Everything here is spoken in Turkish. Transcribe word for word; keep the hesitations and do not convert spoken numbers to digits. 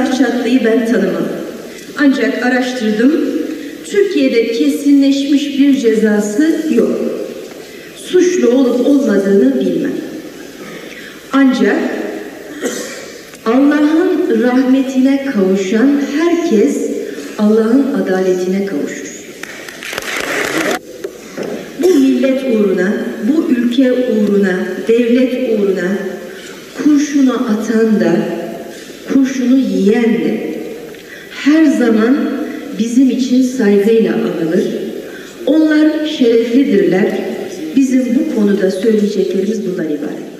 Rıza Çatlı'yı ben tanımam. Ancak araştırdım. Türkiye'de kesinleşmiş bir cezası yok. Suçlu olup olmadığını bilmem. Ancak Allah'ın rahmetine kavuşan herkes Allah'ın adaletine kavuşur. Bu millet uğruna, bu ülke uğruna, devlet uğruna kurşunu atan da, kurşunu yiyen de her zaman bizim için saygıyla anılır. Onlar şereflidirler. Bizim bu konuda söyleyeceklerimiz bundan ibaret.